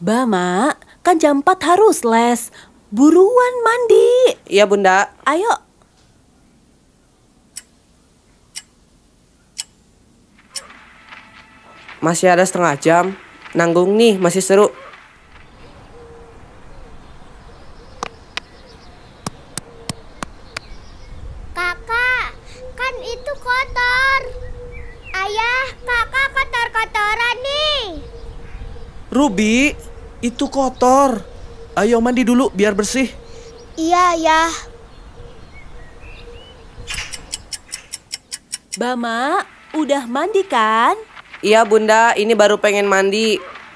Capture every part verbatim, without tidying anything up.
Bama, kan jam empat harus les. Buruan mandi. Iya, Bunda. Ayo. Masih ada setengah jam. Nanggung nih, masih seru. Kakak, kan itu kotor. Ayah, kakak kotor-kotoran nih. Ruby, itu kotor. Ayo mandi dulu biar bersih. Iya, ya. Bama, udah mandi kan? Iya, Bunda. Ini baru pengen mandi.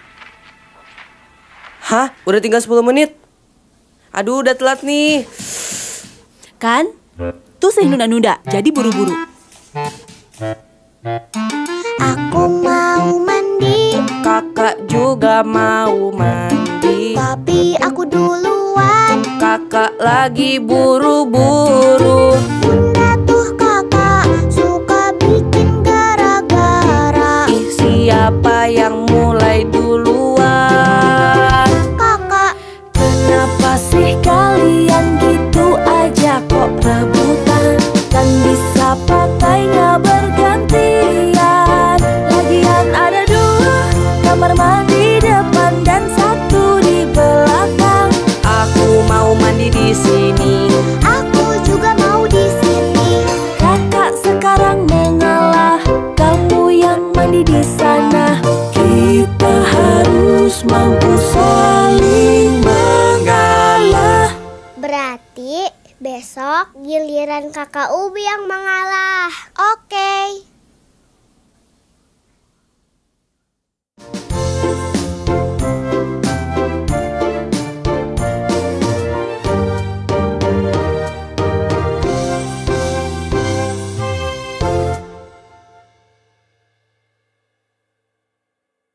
Hah? Udah tinggal sepuluh menit? Aduh, udah telat nih. Kan? Tuh saya nunda-nunda, jadi buru-buru. Aku mau mandi, Kakak juga mau mandi. tapi aku duluan. Kakak lagi buru-buru. Bunda tuh kakak suka bikin gara-gara. Ih, siapa yang mulai duluan? Kakak, Kenapa sih kalian gitu aja kok rebutan? Kan bisa pakainya bergantian. Lagian ada dua kamar mandi depan dan satu di belakang. Aku mau mandi di sini. aku juga mau di sini. Kakak sekarang mengalah, kamu yang mandi di sana. Kita harus mampu saling mengalah. Berarti besok giliran kakak Ubi yang mengalah. Oke.